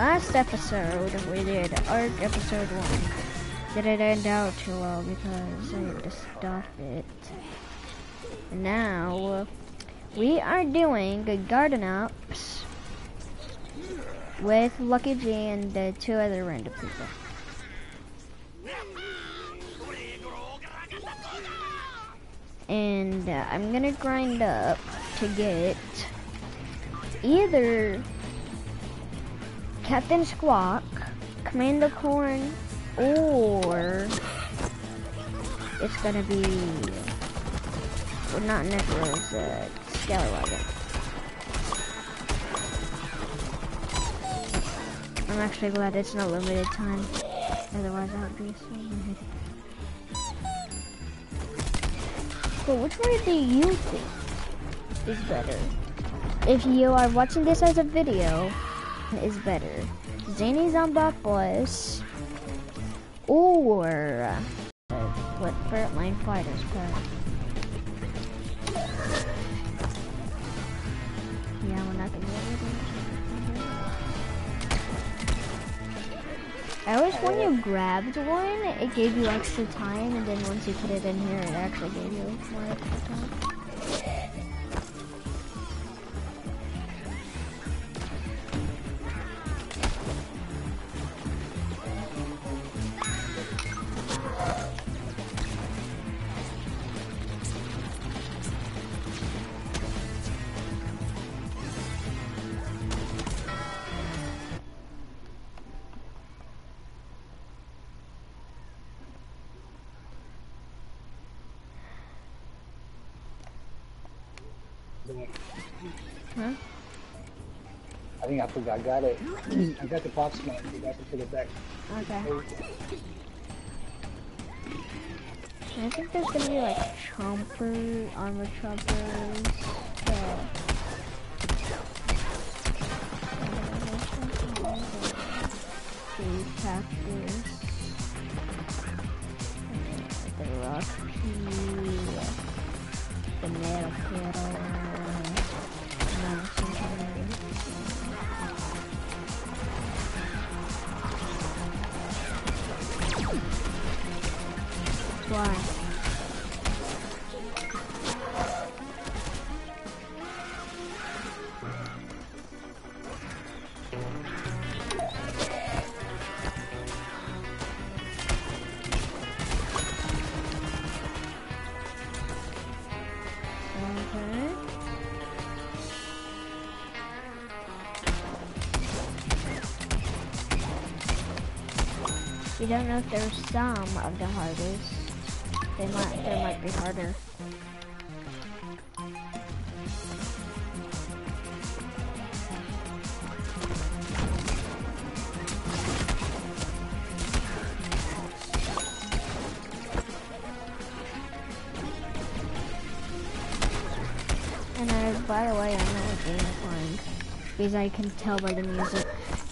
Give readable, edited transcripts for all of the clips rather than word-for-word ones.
last episode we did Ark episode 1. Didn't end out too well because I had to stop it. Now we are doing Garden Ops with Lucky G and 2 other random people. And I'm gonna grind up to get either Captain Squawk, Commando Corn, or it's gonna be, well, not Necros, Scallywagon. I'm actually glad it's not limited time, otherwise I would be so mad. So which one do you think is better? If you are watching this as a video, is better Zany Zombopolis or what Frontline Fighters play? Yeah, we're not gonna get anything. I always, when you grabbed one, it gave you extra time, and then once you put it in here, it actually gave you more extra time. Huh? I think I forgot. I got it. I got the box now. You got to put it back. Okay. I think there's gonna be like chomper, armor chompers. Cactus. The rock pea. The nail kettle. Why? You don't know if there's some of the hardest. There might be harder. And by the way, I know what game I'm playing because I can tell by the music.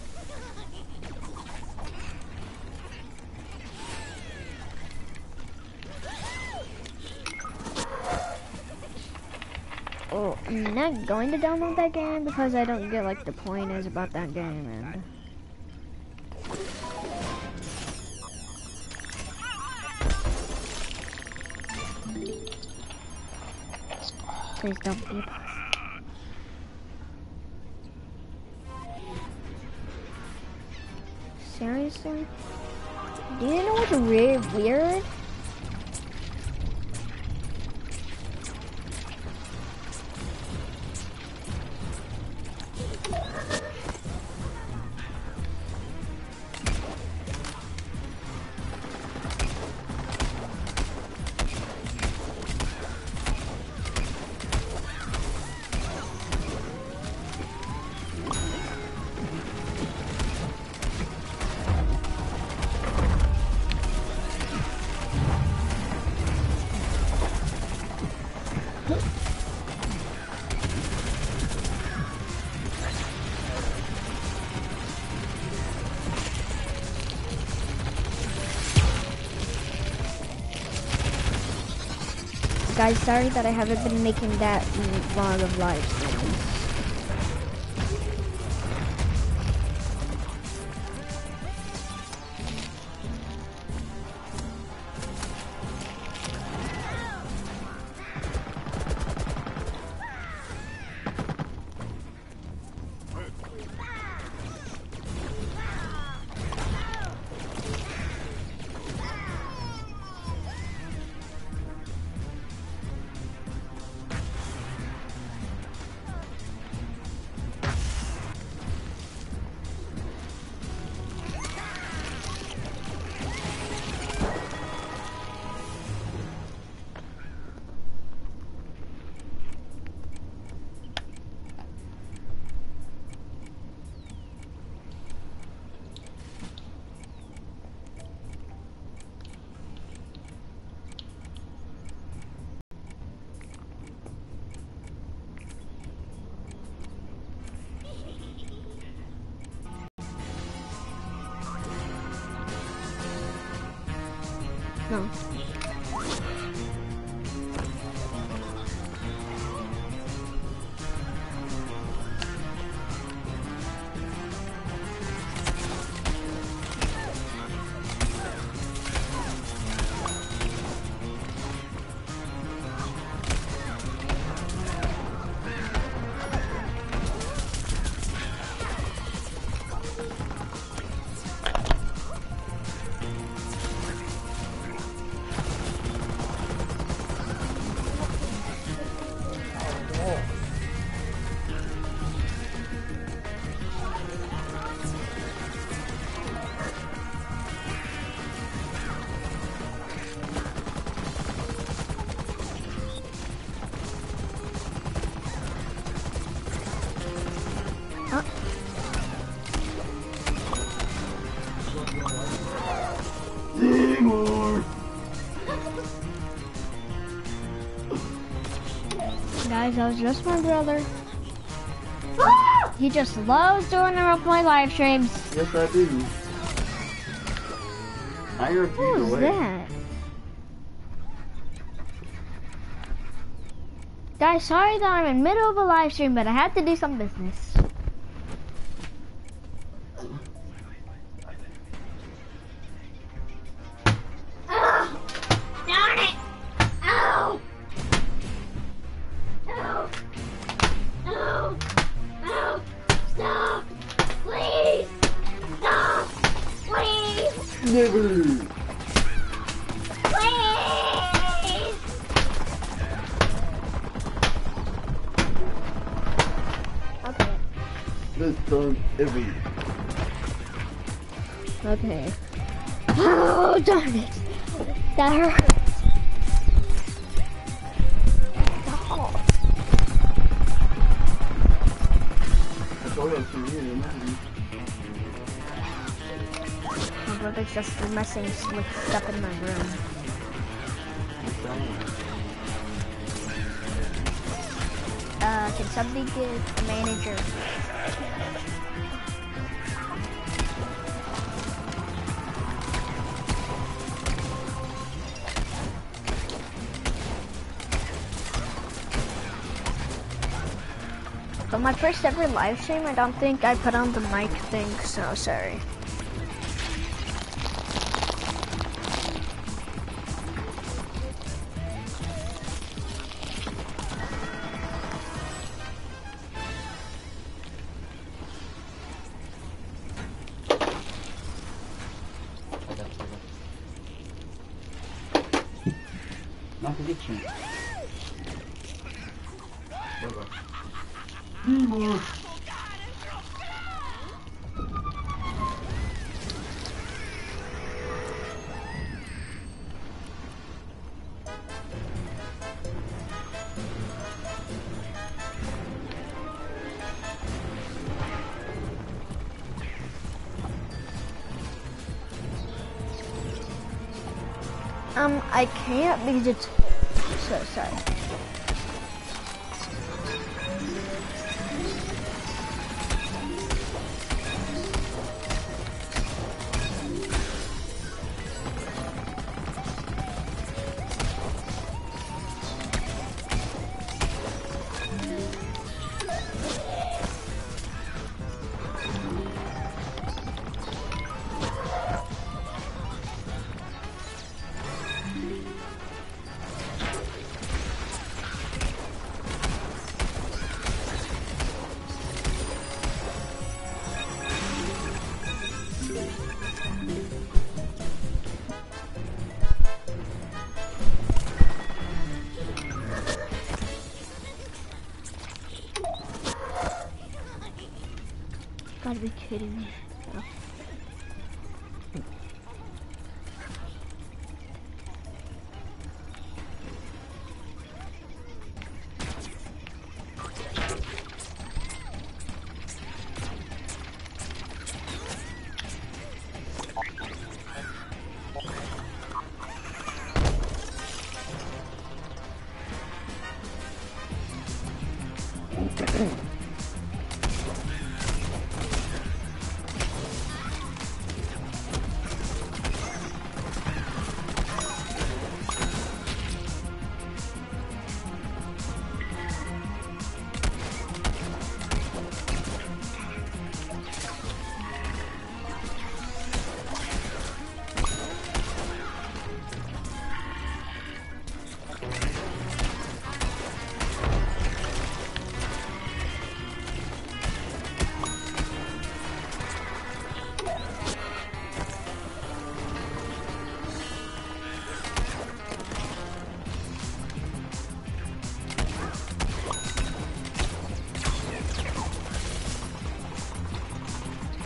Oh, I'm not going to download that game because I don't get like the point is about that game, and please don't beep. Seriously? Do you know what's really weird? Guys, sorry that I haven't been making that long of live streams. No. Guys, that was just my brother. He just loves doing my live streams. Yes, I do. I refuse What to was wait. that? Guys, sorry that I'm in the middle of a live stream, but I had to do some business. Darn it! Ow! Ow! Ow! Ow! Stop! Please! Stop! Please! Never. Please! Okay. Best time ever. Okay. Oh, darn it! That hurt. Oh. That's all I'm seeing. My brother's just messing with stuff in my room. Can somebody get a manager? For my first ever live stream, I don't think I put on the mic thing, so sorry. Not to get you. I can't because it's so sorry. Gotta be kidding me. Oh.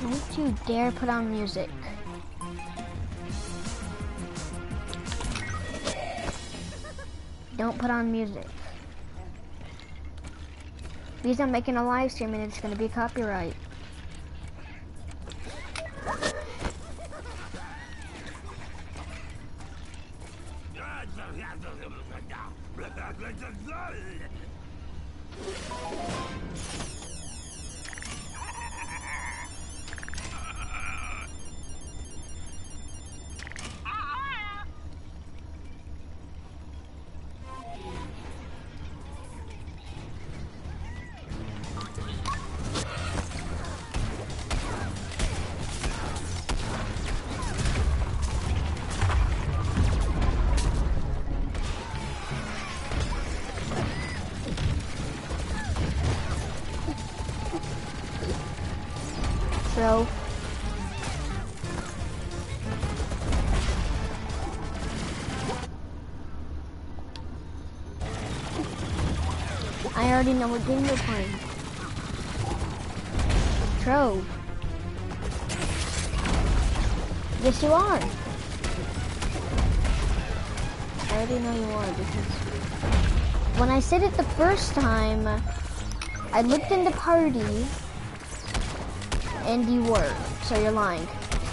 Don't you dare put on music. Don't put on music. Because I'm making a live stream and it's gonna be copyright. So I already know what game you're playing. Trove. Yes, you are. I already know you are because when I said it the first time, I looked in the party and you were, so you're lying.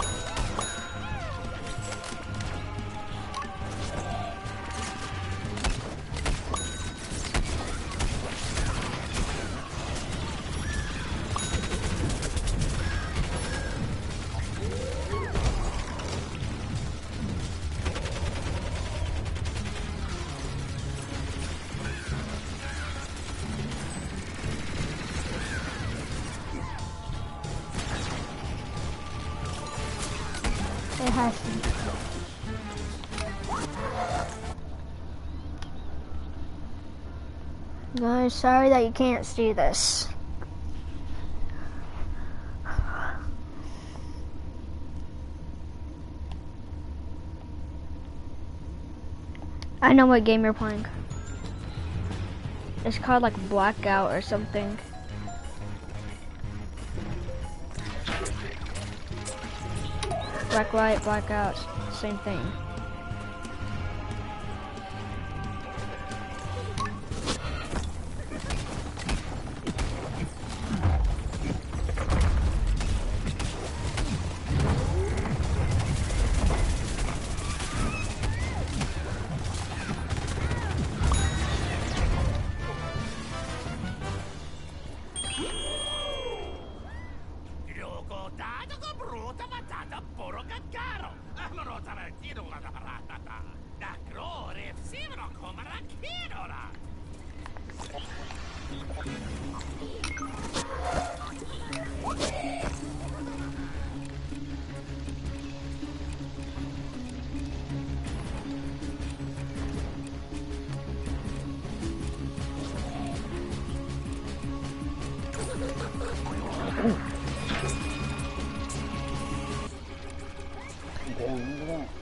It has to. Guys, sorry that you can't see this. I know what game you're playing. It's called like Blackout or something. Black light, blackout, same thing. Damn, look at that.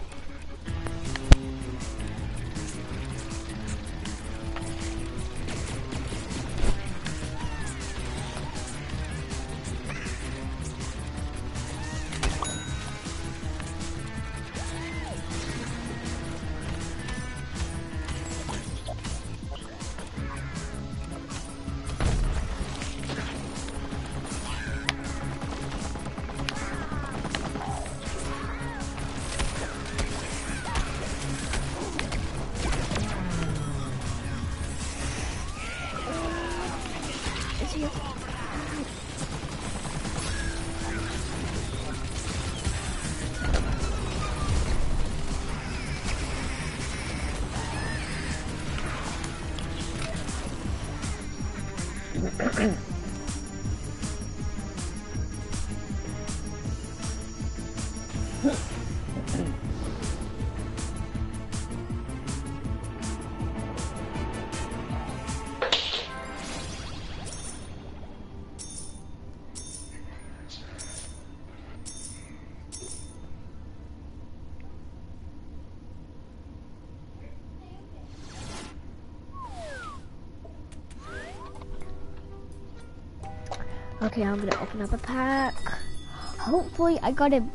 Okay, I'm gonna open up a pack. hopefully I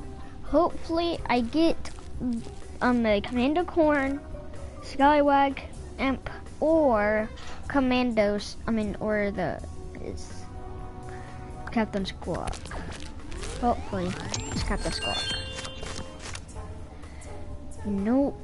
get the Commando Corn, Skywag, Imp, or Commandos. Or it's Captain Squawk. Hopefully, it's Captain Squawk. Nope.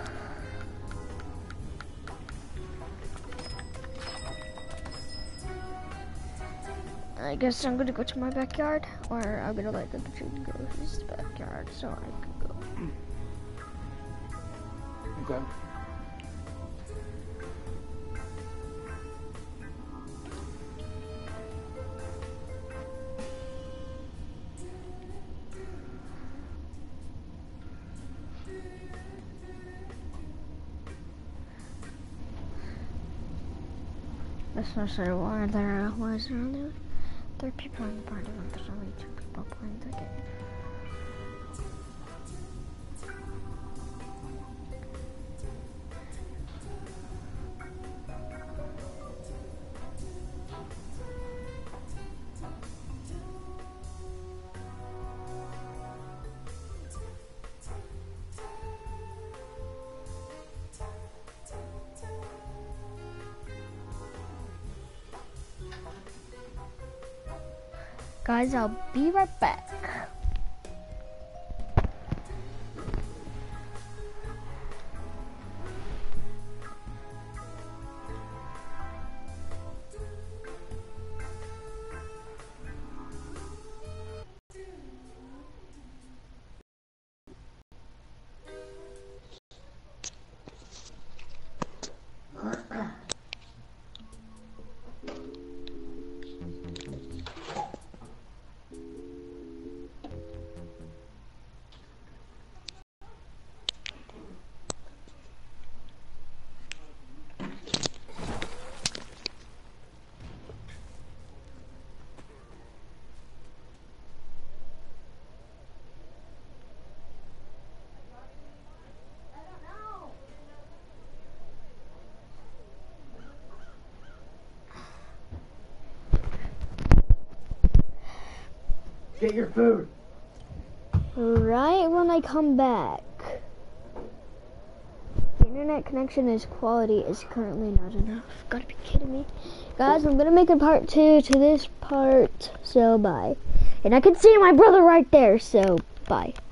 I guess I'm gonna go to my backyard, or I'm gonna let the patron go to his backyard so I can go. Okay. That's not sure why there was only 3 people in the party when there's only 2 people playing the game. Guys, I'll be right back. Get your food. Right when I come back. The internet connection quality is currently not enough. Gotta be kidding me. Guys, I'm gonna make a part 2 to this part, so bye. And I can see my brother right there, so bye.